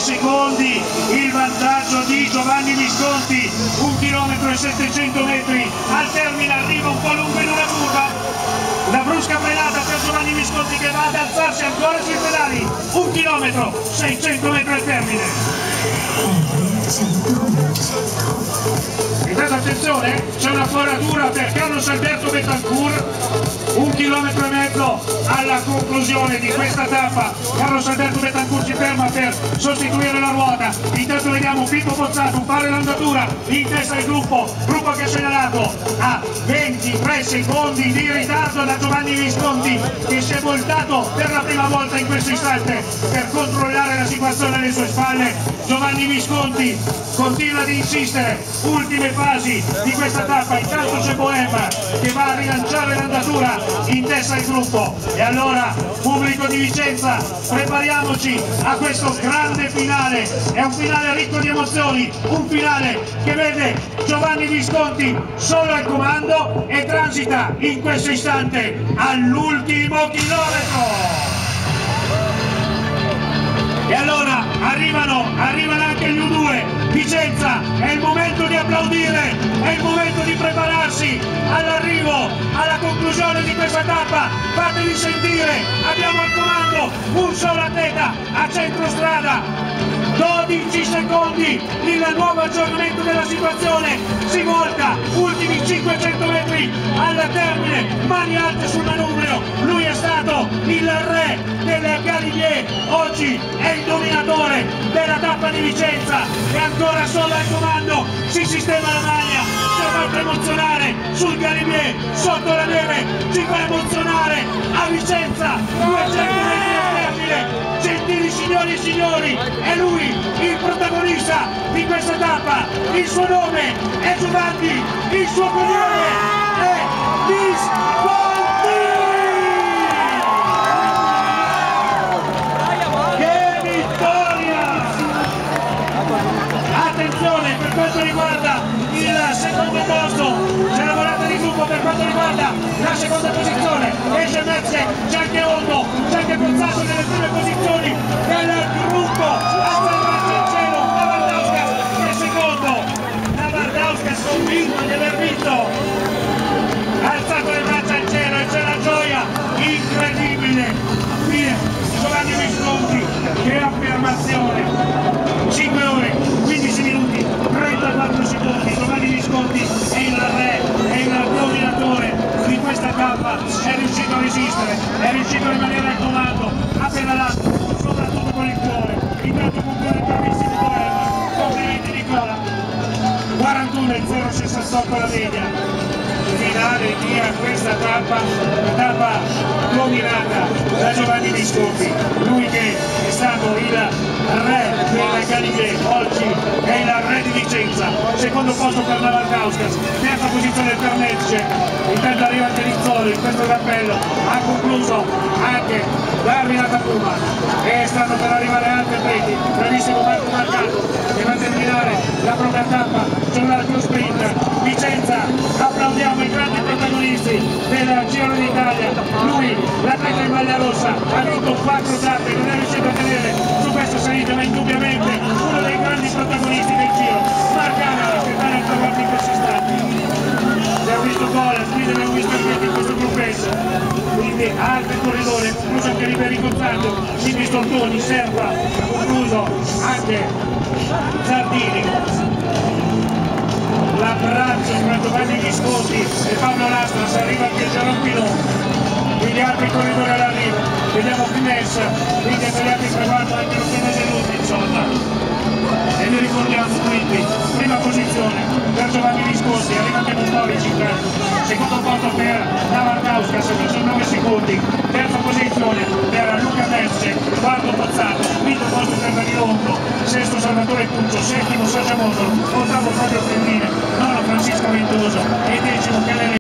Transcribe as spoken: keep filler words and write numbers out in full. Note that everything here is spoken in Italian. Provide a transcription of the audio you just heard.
secondi il vantaggio di Giovanni Visconti, un chilometro e settecento metri, al termine arriva un po' lungo in una curva, la brusca frenata per Giovanni Visconti che va ad alzarsi ancora sui pedali, un chilometro, seicento metri al termine. Intanto attenzione, c'è una foratura per Carlos Alberto Betancourt, un chilometro e mezzo alla conclusione di questa tappa. Carlos Alberto Betancourt si ferma per sostituire la ruota. Intanto vediamo Pippo Pozzato fare l'andatura in testa al gruppo, gruppo che è segnalato a ventitré secondi di ritardo da Giovanni Visconti, che si è voltato per la prima volta in questo istante per controllare la situazione alle sue spalle. Giovanni Visconti continua ad insistere, ultime fasi di questa tappa, intanto c'è Boema che va a rilanciare l'andatura in testa al gruppo. E allora, pubblico di Vicenza, prepariamoci a questo grande finale, è un finale ricco di emozioni, un finale che vede Giovanni Visconti solo al comando e transita in questo istante all'ultimo chilometro. E allora arrivano, arrivano anche gli U due, Vicenza, è il momento di applaudire, è il momento di prepararsi all'arrivo, alla conclusione di questa tappa. Fatevi sentire, abbiamo al comando un solo atleta a centro strada, dodici secondi, il nuovo aggiornamento della situazione, si volta, ultimi cinquecento metri al termine, mani alte sul manubrio, lui è stato il re del Galibier, oggi è il dominatore della tappa di Vicenza e ancora solo al comando, si sistema la maglia, ci ha fatto emozionare sul Galibier, sotto la neve, ci fa emozionare a Vicenza, duecento metri al termine. Gentili signori e signori, è lui il protagonista di questa tappa, il suo nome è Giovanni, il suo cognome è Visconti! Che vittoria! Attenzione, per quanto riguarda il secondo posto, c'è la volata di gruppo per quanto riguarda la seconda posizione, esce Mezze, c'è anche Olmo, c'è anche Pozzato nelle prime posizioni del gruppo, alza il braccio al cielo, Navardauskas che è secondo, Navardauskas convinto di aver vinto, ha alzato le braccia al cielo e c'è la gioia incredibile di Giovanni Visconti, che affermazione, cinque ore, quindici minuti, trentaquattro secondi, Giovanni Visconti è il re, è il dominatore di questa tappa, è riuscito a resistere, è riuscito a rimanere al comando, ha pedalato, soprattutto con il cuore, intanto con cuore bravissimo Boema, complimenti Nicola, quarantuno e zero sessantotto la media. Finale di questa tappa, una tappa dominata da Giovanni Visconti, lui che è stato il re del Galibier, oggi è il re di Vicenza, secondo posto per Navardauskas, terza posizione per Mezze, intanto arriva anche Rizzolo in questo cappello, ha concluso anche la Rinata Puma e stanno per arrivare altri atleti, bravissimo Marco Marcato che va a terminare la propria tappa sull'arco sprint. Vicenza, applaudiamo i grandi protagonisti del Giro d'Italia, lui l'atleta in maglia rossa ha vinto quattro tappe, non è riuscito a tenere su questa salita ma indubbiamente uno dei grandi protagonisti del Giro, Marcano che sta nel volta in questi istanti, abbiamo visto Cola, qui abbiamo visto anche in questo gruppetto, quindi altri corridori, concluso anche Riberi Cozzando, Silvi Stortoni, Serpa, concluso anche Zardini. L'abbraccio tra Giovanni Visconti e Paolo Lastras, arriva anche Gianron Pinot, quindi altri corridori all'arrivo, vediamo Fines, quindi per gli altri traguardo anche lo Peneseluti, insomma. E vi ricordiamo quindi, prima posizione per Giovanni Visconti, arriva anche Montolici intanto, secondo posto per Navardauskas, diciannove secondi, terza posizione per Luca Mezze, quarto Pozzato, quinto posto per Danilo, sesto Salvatore Puccio, settimo Saggiamondo, ottavo Fabio Fermine, nono Francisco Ventoso e decimo Kellene.